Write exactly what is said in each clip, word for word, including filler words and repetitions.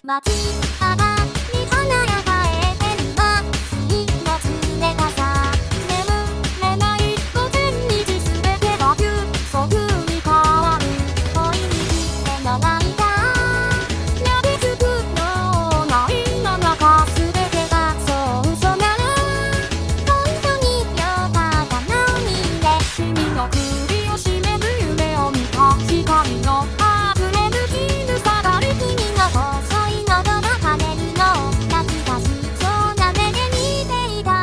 街幅に華やかえてるわ。水の常がさ眠れない午前にじすべてが急速に変わる。恋にしての間やりつくのないの中すべてがそう嘘なら本当によかったのにね。君の首を絞める夢を見た光のあふれる絹さがり君の細い喉が跳ねるのを懐かしそうな目で見ていた。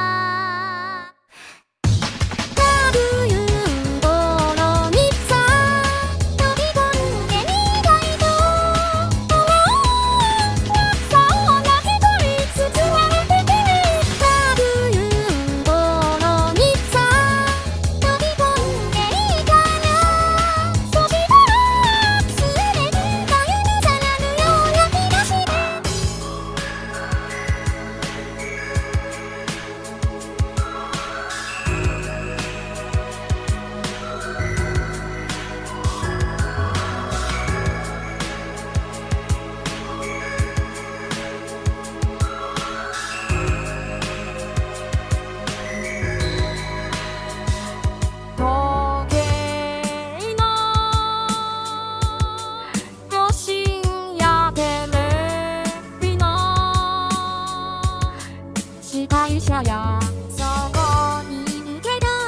という頃にさ飛び込んでみたいと思う。そうな一人包まれてくる。という頃にさ飛び込んでみたらそしたら全てが夢じゃなるような気がして。時計の余震やテレビの司会者やそこにいるけど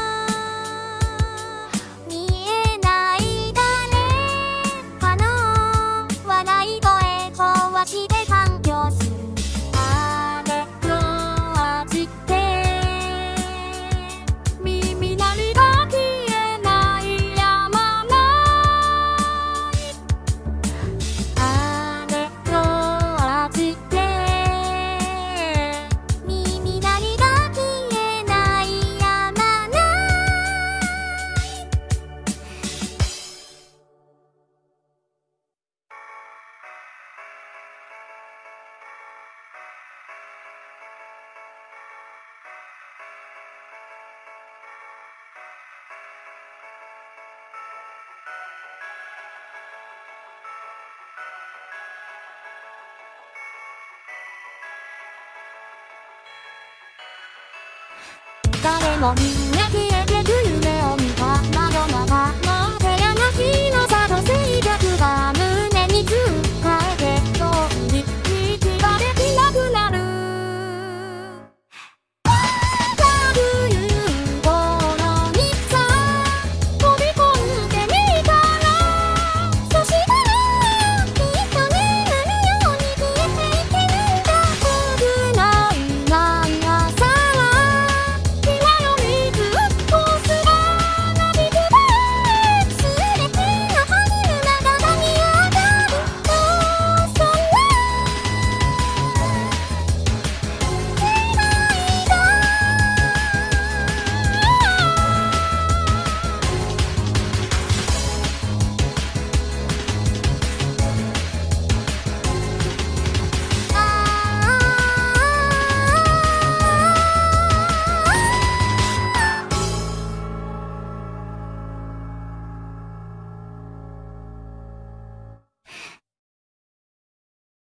見えない誰かの笑い声壊して反響する。あれの味って耳鳴りが消えないやまないあれの味って耳鳴りが消えないやまない。誰もみんな消えて